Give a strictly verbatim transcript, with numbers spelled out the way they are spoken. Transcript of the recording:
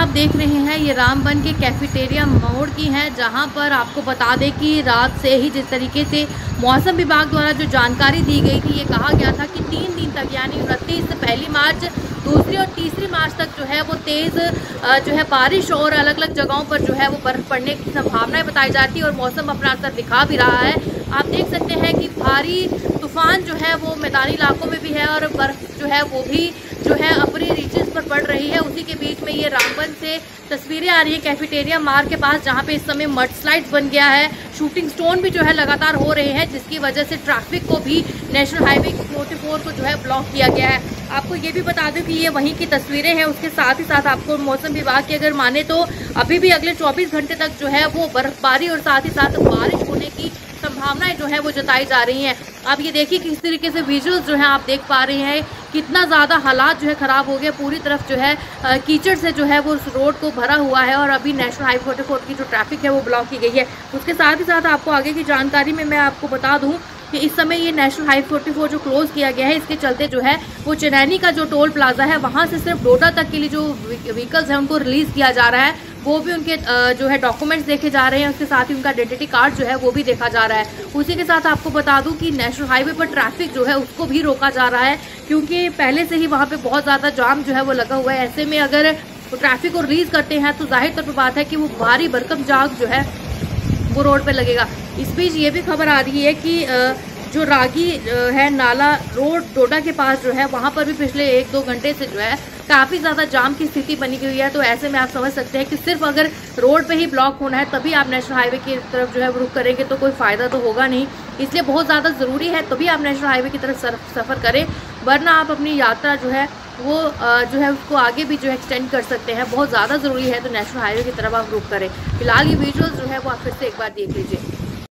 आप देख रहे हैं ये रामबन के कैफेटेरिया मोड़ की है, जहां पर आपको बता दें कि रात से ही जिस तरीके से मौसम विभाग द्वारा जो जानकारी दी गई थी, ये कहा गया था कि तीन दिन तक यानी उनतीस पहली मार्च, दूसरी और तीसरी मार्च तक जो है वो तेज़ जो है बारिश और अलग अलग जगहों पर जो है वो बर्फ़ पड़ने की संभावनाएं बताई जाती है और मौसम अपना असर दिखा भी रहा है। आप देख सकते हैं कि भारी तूफान जो है वो मैदानी इलाकों में भी है और बर्फ़ जो है वो भी जो है अपनी रीचेस पर पड़ रही है। उसी के बीच में ये रामबन से तस्वीरें आ रही है कैफेटेरिया मार्ग के पास, जहाँ पे इस समय मड स्लाइड्स बन गया है। शूटिंग स्टोन भी जो है लगातार हो रहे हैं, जिसकी वजह से ट्रैफिक को भी नेशनल हाईवे चौवालीस को जो है ब्लॉक किया गया है। आपको ये भी बता दूं कि ये वहीं की तस्वीरें हैं। उसके साथ ही साथ आपको मौसम विभाग की अगर माने तो अभी भी अगले चौबीस घंटे तक जो है वो बर्फबारी और साथ ही साथ बारिश होने की संभावनाएं जो है वो जताई जा रही हैं। आप ये देखिए किस तरीके से विजुअल्स जो है आप देख पा रहे हैं, कितना ज़्यादा हालात जो है ख़राब हो गया। पूरी तरफ जो है कीचड़ से जो है वो उस रोड को भरा हुआ है और अभी नेशनल हाईवे चौवालीस की जो ट्रैफिक है वो ब्लॉक की गई है। उसके साथ ही साथ आपको आगे की जानकारी में मैं आपको बता दूं कि इस समय ये नेशनल हाईवे चौवालीस जो क्लोज किया गया है, इसके चलते जो है वो चेनैनी का जो टोल प्लाजा है वहाँ से सिर्फ डोडा तक के लिए जो व्हीकल्स हैं उनको रिलीज़ किया जा रहा है। वो भी उनके जो है डॉक्यूमेंट्स देखे जा रहे हैं, उसके साथ ही उनका आइडेंटिटी कार्ड जो है वो भी देखा जा रहा है। उसी के साथ आपको बता दूं कि नेशनल हाईवे पर ट्रैफिक जो है उसको भी रोका जा रहा है, क्योंकि पहले से ही वहाँ पे बहुत ज़्यादा जाम जो है वो लगा हुआ है। ऐसे में अगर वो ट्रैफिक को रिलीज़ करते हैं तो जाहिर तौर पर बात है कि वो भारी भरकम जाम जो है वो रोड पर लगेगा। इस बीच ये भी खबर आ रही है कि जो रागी है नाला रोड डोडा के पास जो है वहाँ पर भी पिछले एक दो घंटे से जो है काफ़ी ज़्यादा जाम की स्थिति बनी हुई है। तो ऐसे में आप समझ सकते हैं कि सिर्फ अगर रोड पे ही ब्लॉक होना है तभी आप नेशनल हाईवे की तरफ जो है रुख करेंगे तो कोई फ़ायदा तो होगा नहीं। इसलिए बहुत ज़्यादा ज़रूरी है तभी आप नेशनल हाईवे की तरफ सफ़र करें, वरना आप अपनी यात्रा जो है वो जो है उसको आगे भी जो है एक्सटेंड कर सकते हैं। बहुत ज़्यादा ज़रूरी है तो नेशनल हाईवे की तरफ आप रुख करें। फिलहाल ये विजुअल्स जो है वो आप फिर से एक बार देख लीजिए।